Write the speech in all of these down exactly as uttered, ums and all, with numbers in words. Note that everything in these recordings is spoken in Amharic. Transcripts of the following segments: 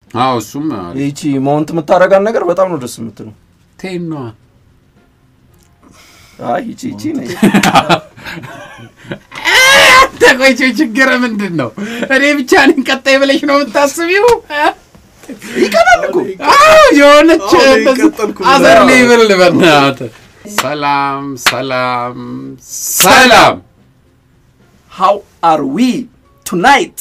አዎ እሱም እቺ ማውንት የምታረጋን ነገር በጣም ነው ደስ የምትለው ቴኖ አይ እቺ እቺ ነኝ ተቆይቼ ችግር ምንድነው እኔ ብቻ ነኝ ቀጣይ ብለሽ ነው የምታስቢው ይቀናልኩ አዎ የሆነች አዘር ሌቭል በእናት ሰላም ሰላም ሰላም how are we tonight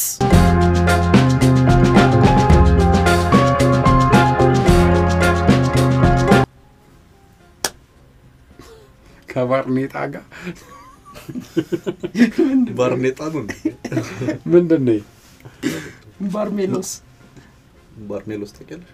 ከባርኔጣ ጋር ባርኔጣ ነው ምንድነው ባርሜሎስ ባርሜሎስ ተቀለሽ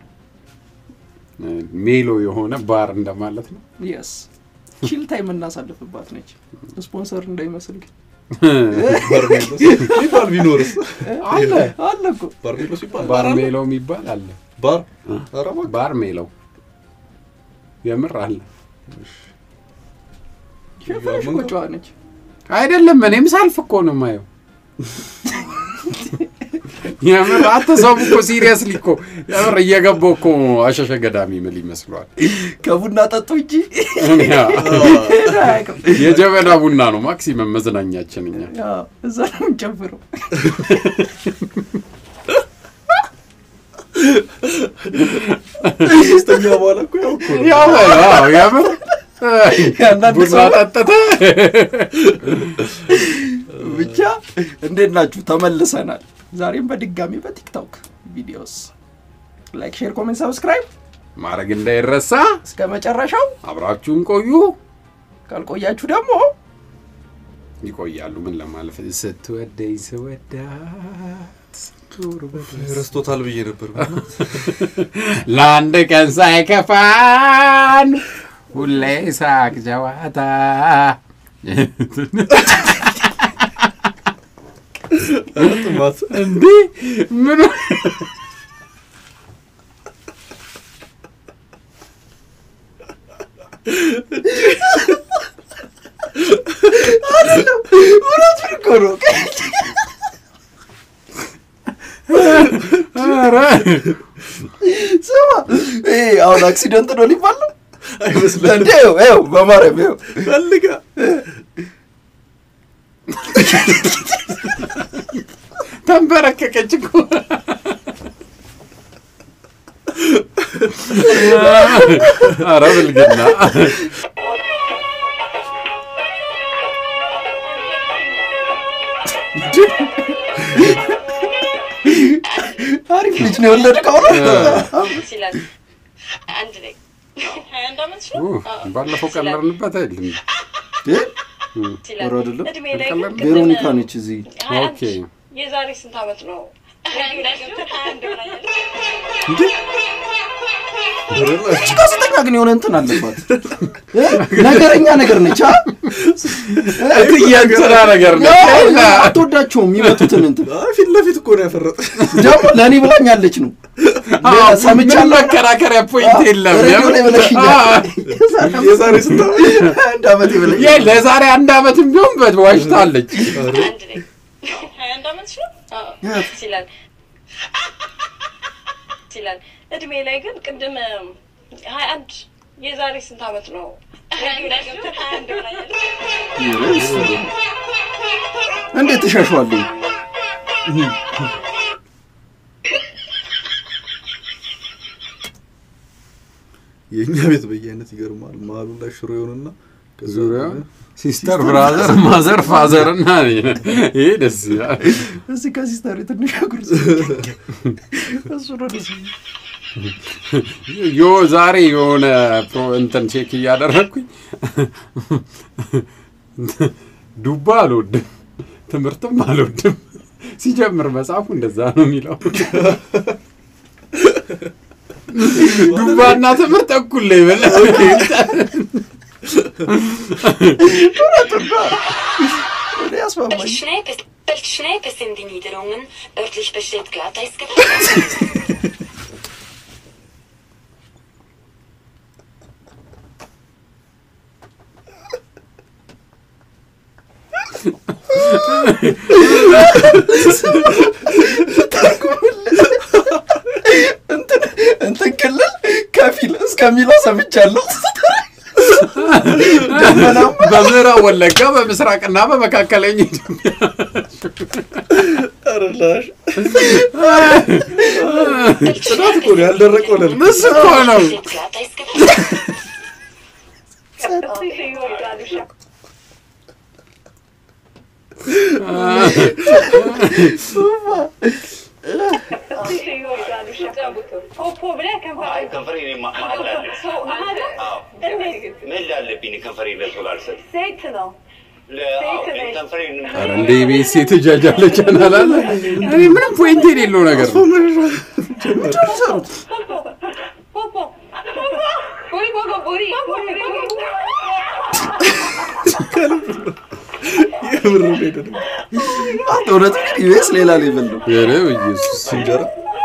ሜሎ የሆነ ባር እንደማለት ነው yes ቺል ታይም እናሳልፍባት ነች ስፖንሰር እንዳይመስል ግን ባርሜሎስ ይባል ቢኖርስ አለ አለ እኮ ባርሜሎስ ይባል ባርሜሎ የሚባል አለ ባር አራማ ባርሜሎ የምር አለ ሸፈሽ ቆጫዋ ነች አይደለም እኔም ሳልፍ እኮ ነው ማየው የምር አተሰቡ እኮ ሲሪየስሊ እኮ የምር እየገባው እኮ አሸሸ ገዳሚ ምን ይመስላል ከቡና ጠጡ እንጂ የጀበና ቡና ነው ማክሲመም መዝናኛችን እኛ ያ እዛ ነው እንጨፍረው ሲስተኛ በኋላ እኮ ያው እኮ ያው ያው የምር ቡና ጠጥተ ብቻ እንዴት ናችሁ ተመልሰናል ዛሬም በድጋሚ በቲክቶክ ቪዲዮስ ላይክ ሼር ኮሜንት ሰብስክራይብ ማድረግ እንዳይረሳ እስከ መጨረሻው አብራችሁን ቆዩ ካልቆያችሁ ደግሞ ይቆያሉ ምን ለማለፍ ስትወደይ ስወዳት ረስቶታል ብዬ ነበር ለአንድ ቀን ሳይከፋን ሁሌ ሳቅ ጀዋታ አጥማት እንዴ ምን አይደለም ወራት ፍርኮሮ አረ ሰማ ኤ አሁን አክሲደንት ነው ሊባል ነው አይመስልም እንዴ ኤው በማረም ኤው ፈልጋ ተንበረከከች እኮ አረ ብልግና አሪፍ ልጅ ነው የወለድከው ነው ሲላል አንድ ላይ ሃያ አንድ አመት ነው ባለፈው ቀለርንበት አይደለም ሲላል አይደለም እድሜ ላይ ቬሮኒካ ነች እዚህ ኦኬ የዛሬ ስንት አመት ነው እቺ ጋዜጠኛ ግን የሆነ እንትን አለባት ነገረኛ ነገር ነች አ እያንተራ ነገር ነው አትወዳቸውም የሚመጡትን እንትን ፊት ለፊት እኮ ነው ያፈረጠ ደግሞ ለኔ ብላኛለች ነው ሰምቻለሁ መከራከሪያ ፖይንት የለም የዛሬ ስንት አንድ አመት ይበለኝ ያ ለዛሬ አንድ አመትም ቢሆን በዋሽታለች አንድ ላይ ሃያ አንድ አመት ነው ሲላል ሲላል እድሜ ላይ ግን ቅድም ሃያ አንድ የዛሬ ስንት አመት ነው እንዴት ተሻሽዋለሁ የኛ ቤት በየአይነት ይገርማል ማሉ ላይ ሽሮ ይሆንና ዙሪያ ሲስተር ብራዘር ማዘር ፋዘር እና ይሄ ደስ ይላል እዚህ ከሲስተር ትንሽ አጉርስ እሱ ነው ደስ ዮ ዛሬ የሆነ ፕሮ እንትን ቼክ እያደረኩኝ ዱባ አልወድም ትምርትም አልወድም ሲጀምር መጽሐፉ እንደዛ ነው የሚለው ዱባና ትምርት እኩል ላይ በለ Welche Schnäpe, welche Schnäpe sind die Niederungen? Örtlich besteht Glatteisgebiet. ከሚለው ሰምቻለሁ ደመናማ በምዕራብ ወለጋ በምስራቅና በመካከለኛ ኢትዮጵያ አረላሽ ጽዳት እኮ ነው ያልደረቀው ለል ምስ እኮ ነው እንደ ቤት ሴት ጃጃለች አላለ እኔ ምንም ፖይንት የሌለው ነገር ነው የምር ሄደ አጥሮት ይወስ ሌላ ሌቭል ነው ኧረ ኢየሱስ እንጀራ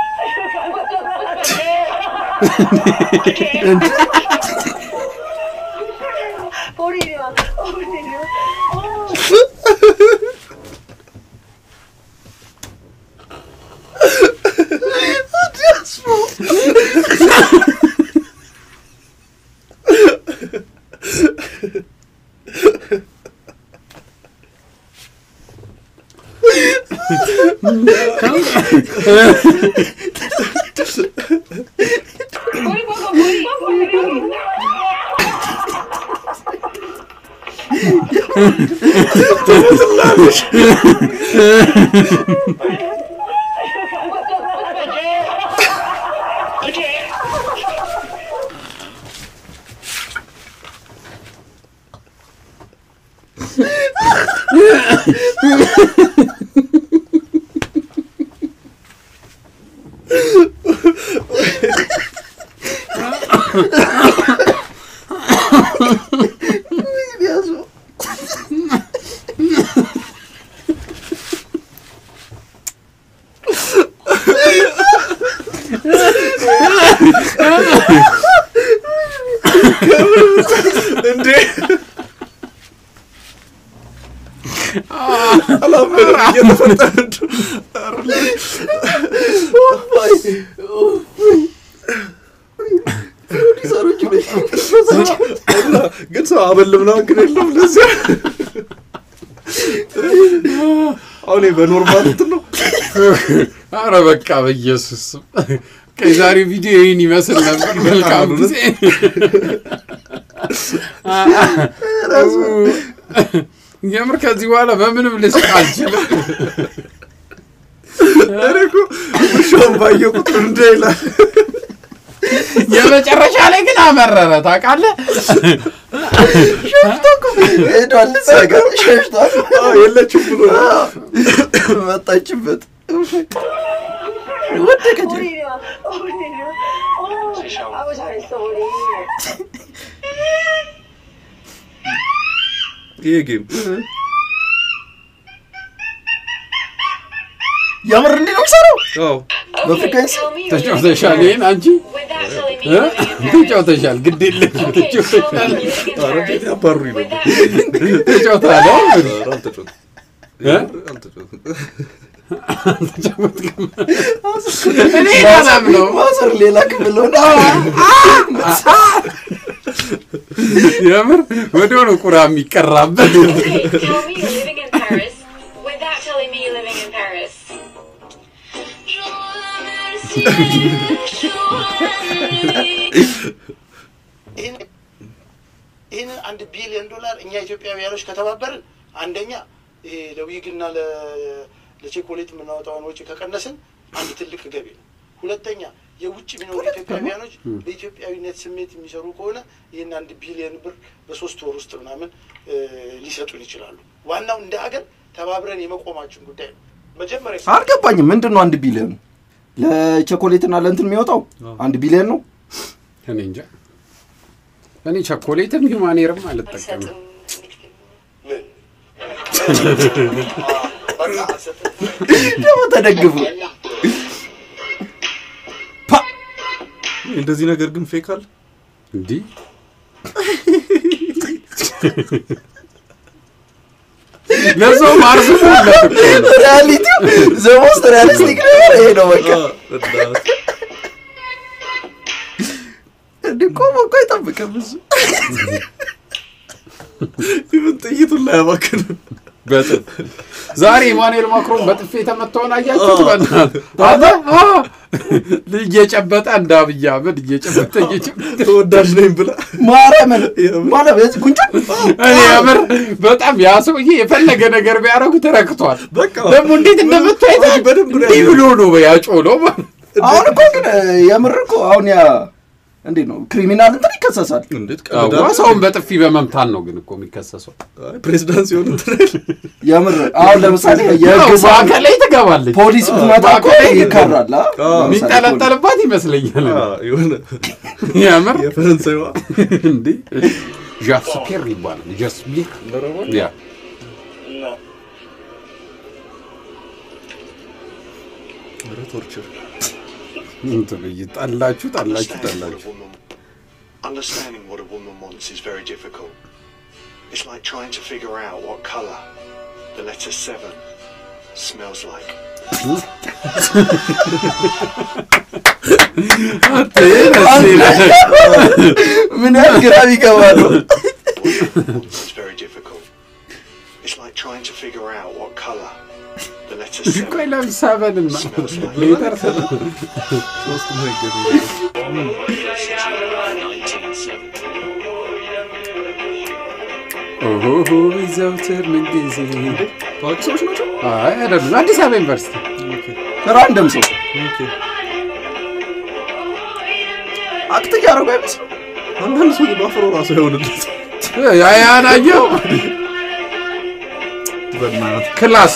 እንዴ አላመረ እየተፈጠረ ኦይ ፕሮዲሰሮች ግን ሰው አበልምና ግን የለም ለዚህ አሁን በኖርማል ነው አረ በቃ በኢየሱስ ከዛሬ ቪዲዮ ይሄን ይመስል ነበር መልካም ጊዜ የምር ከዚህ በኋላ በምንም ልስቅ አልችልም አረኩ ሾም ባየው ቁጥር እንደላ የመጨረሻ ላይ ግን አመረረ ታውቃለህ ሸሽቶኩ ሄዷል ሰጋ ሸሽቷል አዎ የለችም ብሎ መጣችበት ወደቀች ይሄ ጌም ያምር እንዴ ነው ሰራው አዎ በፍሪካንስ ተጫውተሻል ይሄን አንቺ ተጫውተሻል ግድ የለሽም ተጫውተሻል አረ ቤት ያባሩኝ ነው ተጫውተሃል አልተጫወት እ አልተጫወት ተጫውተሃል እኔ ሰላም ነው ማሰር ሌላ ክፍል ሆነ የምር ወዲያው ነው ቁራ የሚቀራበት ይሄን አንድ ቢሊዮን ዶላር እኛ ኢትዮጵያውያኖች ከተባበርን አንደኛ ይሄ ለዊግና ለቸኮሌት የምናወጣውን ወጪ ከቀነስን አንድ ትልቅ ገቢ ነው። ሁለተኛ የውጭ የሚኖሩ ኢትዮጵያውያኖች በኢትዮጵያዊነት ስሜት የሚሰሩ ከሆነ ይሄን አንድ ቢሊዮን ብር በሶስት ወር ውስጥ ምናምን ሊሰጡን ይችላሉ። ዋናው እንደ ሀገር ተባብረን የመቆማችን ጉዳይ ነው። መጀመሪያ አልገባኝም ምንድነው አንድ ቢሊዮን ለቸኮሌትና ለእንትን የሚወጣው አንድ ቢሊዮን ነው እኔ እንጃ እኔ ቸኮሌትም ሂማኔርም አልጠቀምም ደሞ ተደግፉ እንደዚህ ነገር ግን ፌክ አለ እንዴ ለሰው ማርስ ሪያሊቲ ዘሞስት ሪያሊስቲክ ነው ይሄ ነው በቃ እንዴ ቆሞ እኮ አይጠብቅም እሱ ይሁን ጥይቱን ላይ ያባከነ በጥፍ ዛሬ ኢማኑኤል ማክሮን በጥፍ የተመታውን አያችሁት በእናት አባ አ ልየጨበጣ እንዳብያ አህመድ እየጨበጠ እየጨበጠ ተወዳጅ ነኝ ብላ ማርያም ማለት እዚህ ጉንጭ እኔ አመር በጣም ያ ሰውዬ የፈለገ ነገር ቢያረጉ ተረክቷል በቃ ደግሞ እንዴት እንደምትወይታ በደንብ ነው ይብሎ ነው ያጮሎ አሁን እኮ ግን የምር እኮ አሁን ያ እንዴ ነው ክሪሚናል እንትን ይከሰሳል እንዴት አዎ ሰውን በጥፊ በመምታን ነው ግን እኮ የሚከሰሰው ፕሬዝዳንት ሲሆን እንትን የምር አሁን ለምሳሌ የግዛ ማከላይ ተጋባለች ፖሊስ ብትመጣ እኮ ይከራል ሚጠለጠልባት ይመስለኛል ይሁን ያምር የፈረንሳይዋ እንዴ ጃስፔር ይባላል ጃስፔር ያ ቶርቸር እንትን ይጣላችሁ ጣላችሁ ጣላችሁ Understanding what a woman wants is very difficult. It's like trying to figure out what color the letter seven smells like. ምን ያግራብ ይገባሉ It's very difficult. It's like trying to figure out what color the letter seven ቆይ ለምሳበልና smells like. ሌተር ሶስት ነው ይገኛል nineteen seventy. ኦሆ ይዘውትር ምን ጊዜ ታዋቂ ሰዎች ናቸው አይ አይደለም አዲስ አበባ ዩኒቨርሲቲ ራንደም ሰው ኦኬ አክት ያረጋው አይመስል አንዳንድ ሰው ባፈሮ ራሱ አይሆንለት ያ ያ ናየው በእናት ክላስ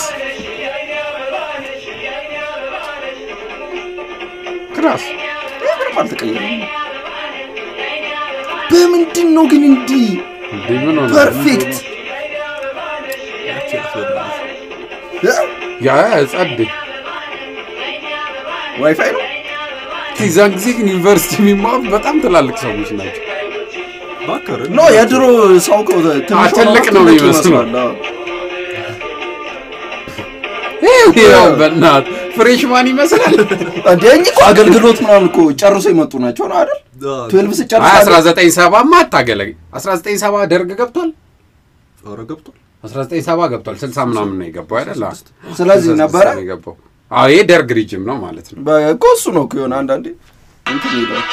ክላስ ምንም አልተቀየረም በምንድን ነው ግን እንዲህ ምን ሆነ ፐርፌክት ያ ጸድ ዋይፋይ ነው ቲዛን ጊዜ ግን ዩኒቨርሲቲ የሚማሩ በጣም ትላልቅ ሰዎች ናቸው ባከረ ኖ የድሮ ሰው እኮ ትልቅ ነው የሚመስለው ይሄው በእናት ፍሬሽማን ይመስላል እንደኝ እኮ አገልግሎት ምናምን እኮ ጨርሶ ይመጡ ናቸው ነው አይደል twelve ሲጨርስ አስራ ዘጠኝ ሰባ ማታገለግ አስራ ዘጠኝ ሰባ ደርግ ገብቷል ኧረ ገብቷል አስራ ዘጠኝ ሰባ ገብቷል ስልሳ ምናምን ነው የገባው አይደል ስለዚህ ነበር የገባው አዎ ይሄ ደርግ ሪጅም ነው ማለት ነው በእኮ እሱ ነው እኮ የሆነ አንዳንዴ እንትን ይላል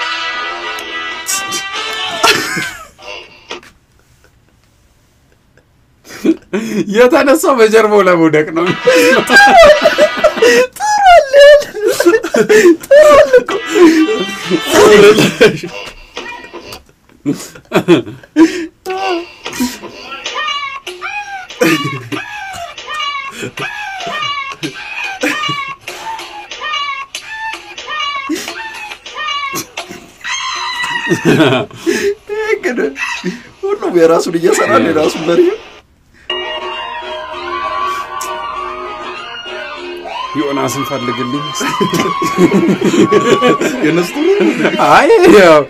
የተነሳው በጀርባው ለመውደቅ ነው ግን ሁሉም የራሱን እየሰራ ነው የራሱን በሪ ዮናስን ፈልግልኝ የነሱ አይ ያው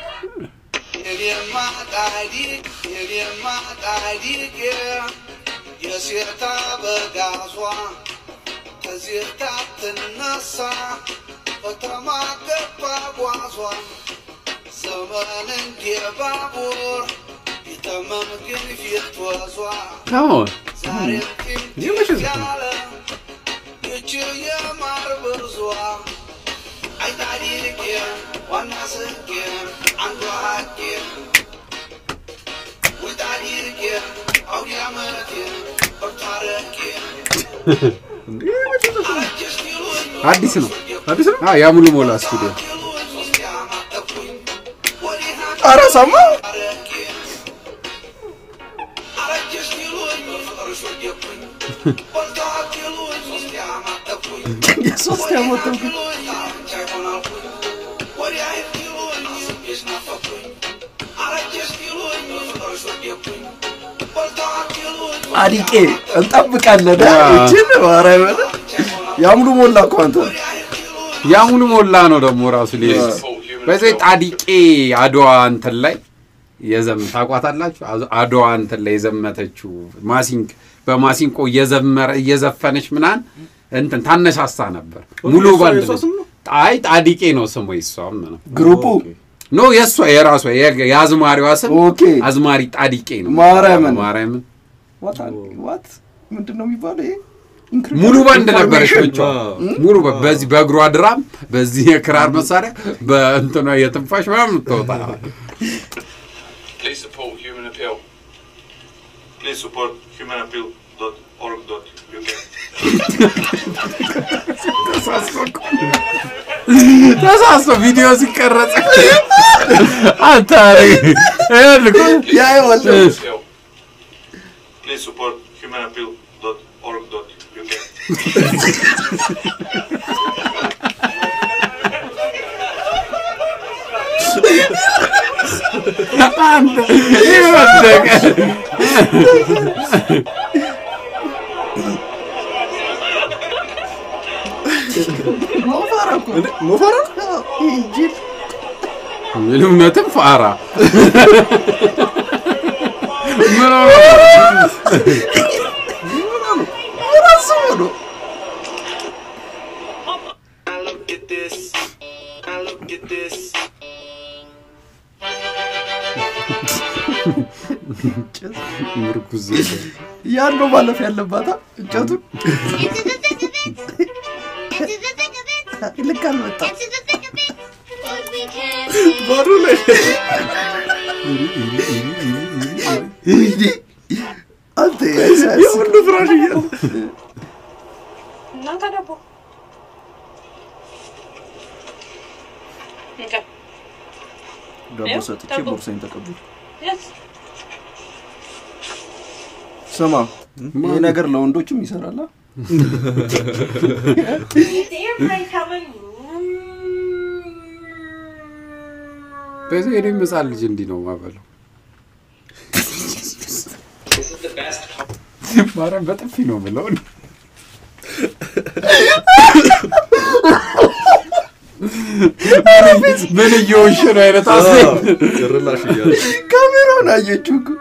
የሴታ በጋዟ ከዚህታ ትነሳ በተማገባ ጓዟ ዘመን እንዲባቡር ይተመም ግን ፊት ወዟ ካሞን ዛሬም ፊት ያለ ይቺ የማር ብርዟ አይታዲቅ ዋና ስቄ አንዷ ሀቄ ወጣዲቅ አውዲያመት በርታረቄ አዲስ ነው አዲስ ነው አዎ ያ ሙሉ ሞላ ስቱዲዮ ኧረ ሰማ የሶስት ያመጣው አዲቄ እንጠብቃለን እቺን ማርያም ያሙሉ ሞላ እኮ አንተ ያሙሉ ሞላ ነው ደግሞ ራሱ ሊይዝ በዚህ ጣዲቄ አድዋ እንትን ላይ የዘም ታቋታላችሁ አድዋ እንትን ላይ የዘመተችው ማሲንክ በማሲንቆ የዘመረ የዘፈነች ምናን እንትን ታነሳሳ ነበር ሙሉ ባንድ አይ ጣዲቄ ነው ስሙ ይሷም ነው ግሩፑ ኖ የሷ የራሷ የአዝማሪዋ ስም ኦኬ አዝማሪ ጣዲቄ ነው ማርያምን ማርያምን what what ምንድነው የሚባለው ይሄ ሙሉ ባንድ ነበረች ብቻ ሙሉ በዚህ በእግሯ ድራም በዚህ የክራር መሳሪያ በእንተና የትንፋሽ ምናምን ተወጣ Please support Human Appeal. Please support human appeal dot org dot U K. ተሳስቶ ቪዲዮ ሲቀረጽ አታሪ እልኩ ያ ይወል Please support human appeal dot org dot U K. አንተ ይወደቀ ሞፋራኩ ሞፋራ እንጂ ምንም ነጥብ ፋራ ምን ራሱ Look at this. Look at this. ምርኩዝ ያን ነው ማለፍ ያለባት እንጨቱን ልክ አልመጣም ባዶ ላይ አንተ ያሳስ የሁሉ ፍራሽ እያለ እናንተ ደቦ እንካ ዳቦ ሰጥቼ ቦርሳዬን ተቀበል yes ስማ ይሄ ነገር ለወንዶችም ይሰራል በዚህ እኔ መሳል ልጅ እንዲ ነው ማበለው ማረም በጥፊ ነው ብለው ምን እየሆንሽ ነው አይነት አስይ ጭራሽ እያለ ካሜራውን አየችው እኮ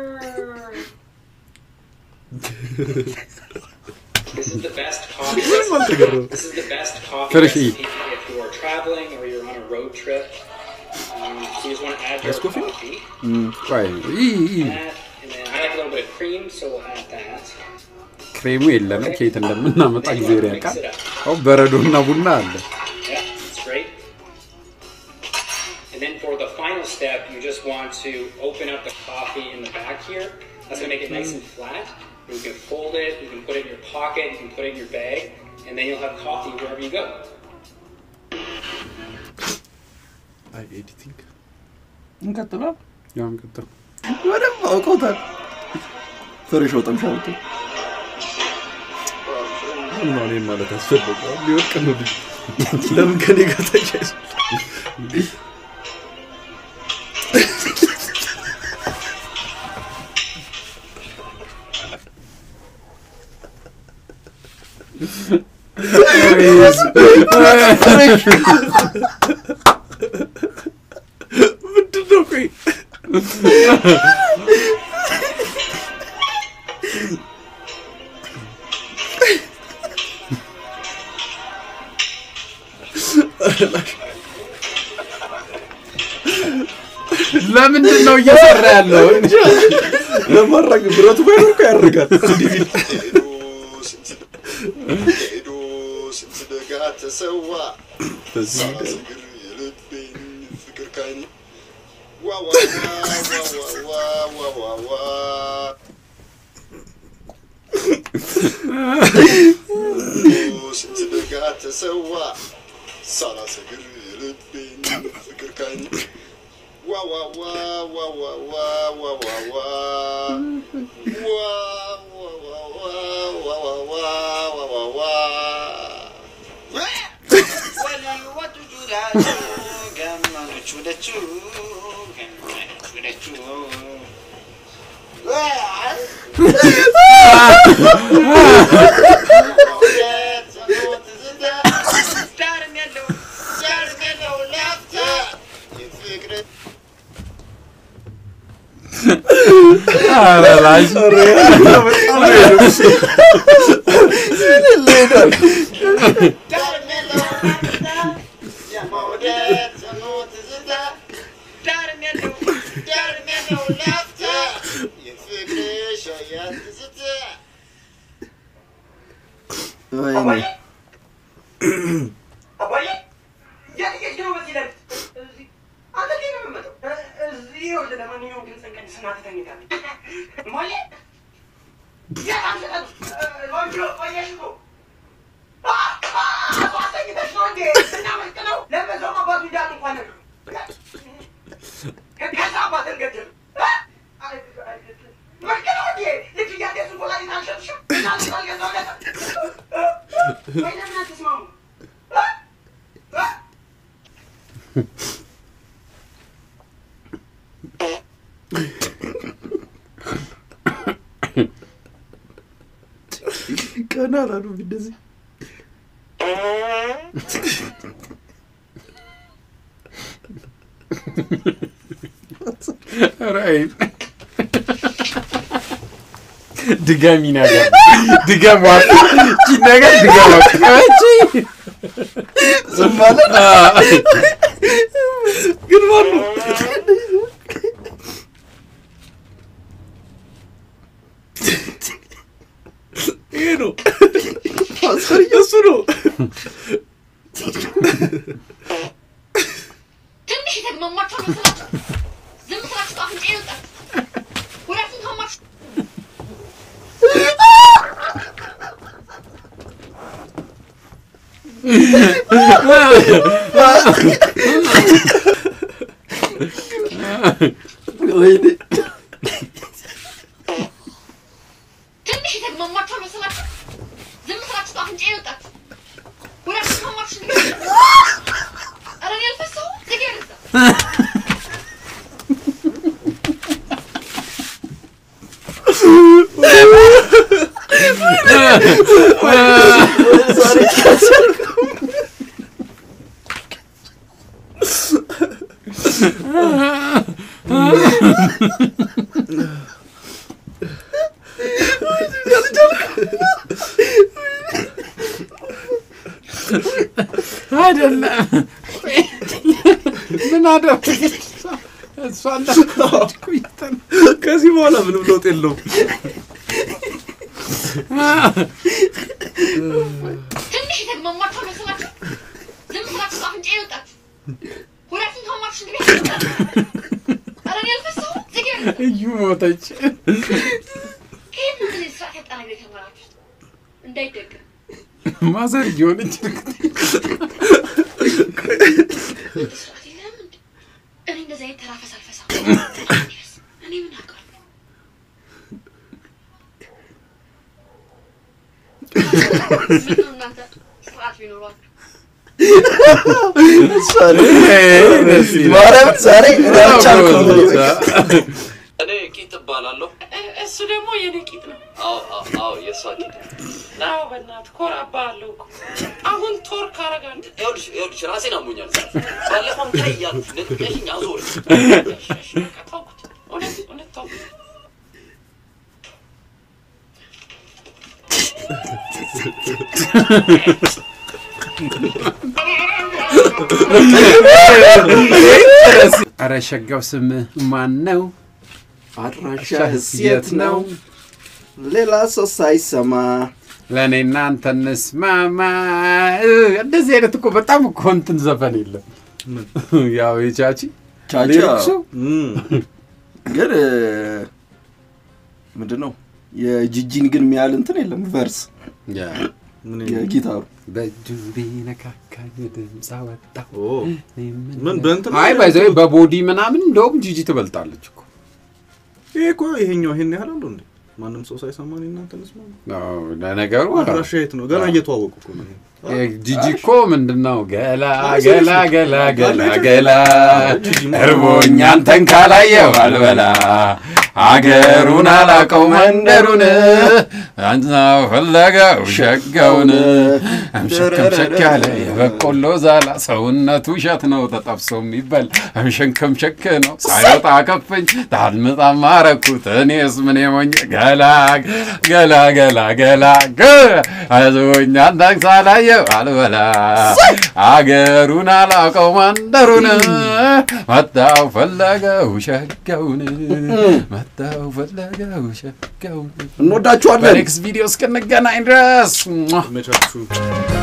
This is the best coffee. This is the best coffee Finish recipe if you are traveling or you're on a road trip. Um, so you just want to add your coffee? coffee. Right. Add, and then I like a little bit of cream, so we'll add that. ክሬሙ የለም ከየት እንደምናመጣ Then you ጊዜ want to ያቃ mix it up. አው በረዶና ቡና አለ Yeah, that's great. And then for the final step, you just want to open up the coffee in the back here. That's going to make it nice and flat. You can fold it, you can put it in your pocket, you can put it in your bag, and then you'll have coffee wherever you go. አይ ኤዲቲንግ እንቀጥላ ያም ከተው ወደም አውቆታል ፍሬሽ ወጣም ሻውት ምን ነው እኔ ማለት አስፈልጋለሁ ሊወርቅ ነው ልጅ ለምን ከኔ ጋር ተያይዘ ምንድነው ቆይ ለምንድን ነው እየሰራ ያለው ለማረግ ብረቱ ባይኖር እኮ ያርጋል እንዲህ ሄዶ ስንትደጋ ተሰዋ ሳላስግር የልቤን ፍቅር ካይኔ ዋዋ ዋዋ ዋዋ ስንትደጋ ተሰዋ ሳላስግር የልቤን ፍቅር ካይኔ ዋዋ ዋዋ ዋዋ ዋዋ አላላሽ ይላል አንተ ግን ምን መጣው እዚህ ወደ ለማንኛውም ግን ሰንቀን ስናተ ተኝታለች ማለት ያ አንተ ወንጆ ቆየሽኮ አባቴ ተሽሎንዴ እና መልከው ለበዛው አባቱ ዳን እንኳን ነው ከዛ አባቴ ገደል መልከው እንዴ ልጅ ያደሱ ቆላይ ታንሸሽ እና ታልገዛው ለታ ወይ ለምን አትስማሙ Kanal alu እንደዚህ right ድጋሚ ነገር ድጋሚ እቺ ነገር ድጋሚ እቺ ዝማለ ግን ማኑ ይሄ ነው ፓስተር ኢየሱስ ነው ትንሽ ተግመማቸው መስላችሁ ዝም ብላችሁ አፍንጫ ይወጣል ሁለቱም ተማሽ ወይኔ ትንሽ ተግመማቸው መስላችሁ ዝም ብላችሁ አፍንጫ ይወጣል ሁለቱም ተማሽ አረን ያልፈሰው ዝገርዛ sorry አይደለም ምን አደረገች እሷ እንዳትኩይተን ከዚህ በኋላ ምንም ለውጥ የለውም ትንሽ ተግመማቸው መስላችሁ ዝም ብላችሁ አፍንጫ ይወጣል ሁለቱም ተማሽ አረን ያልፈሰው ዝገርዛ እዩ ሞተች ከየት ነው እንደዚህ ስራ ተጣራ ነገር ተማራችሁ እንዳይደገም ማዘር ይሆነች እኔ እንደዛ የተራፈስ አልፈሳ እኔ ምን አውቃለሁ እናንተ ስርዓት ቢኖራችሁ ማረም ዛሬ ራቻልኩ እኔ ቂጥ ባላለሁ እሱ ደግሞ የኔ ቂጥ ነው አዎ አዎ የሷ ቂጥ ናው በእናት ኮራባለሁ እኮ አሁን ቶር ካረጋንት ይኸውልሽ ይኸውልሽ ራሴን አሞኛል ባለፈውም ታይ ያሉት ነጥቂኝ አዞር ታውቁት እውነት እውነት ታውቁት አረ ሸጋው ስም ማን ነው አድራሻህስ የት ነው ሌላ ሰው ሳይሰማ ለኔ እናንተ እንስማማ እንደዚህ አይነት እኮ በጣም እኮ እንትን ዘፈን የለም ያው የቻቺ ቻቻ ግን ምንድነው የጂጂን ግን የሚያል እንትን የለም ቨርስ ያ ምን የጊታሩ በጁቢ ነካካኝ ድምጽ አወጣው ምን በእንትን አይ ባይዘይ በቦዲ ምናምን እንደውም ጂጂ ትበልጣለች እኮ ይሄ እኮ ይሄኛው ይሄን ያህል አለው እንዴ ማንም ሰው ሳይሰማኝ እናንተ እንስማ አዎ ለነገሩ አድራሻየት ነው ገና እየተዋወቁ እኮ ነው ጂጂ እኮ ምንድነው ገላ ገላ ገላ ገላ ገላ እርቦኛ አንተን ካላየው አልበላ አገሩን አላቀው መንደሩን አንተው ፈለገው ሸጋውን አምሸከም ሸካለ የበቆሎ ዛላ ሰውነቱ ሸት ነው ተጠብሶ የሚበል አምሸከም ሸክ ነው ሳይወጣ ከፈኝ ታልመጣ ማረኩት እኔስ ምን የሞኝ ገላ ገላ ገላ ገላ አዞኛ አንተን ካላየው አልበላ አገሩን አላቀው መንደሩን መጣው ፈለገው ሸጋውን መጣው ፈለገው ሸጋውን እንወዳችኋለን በኔክስት ቪዲዮ እስከነገናኝ ድረስ መቻቹ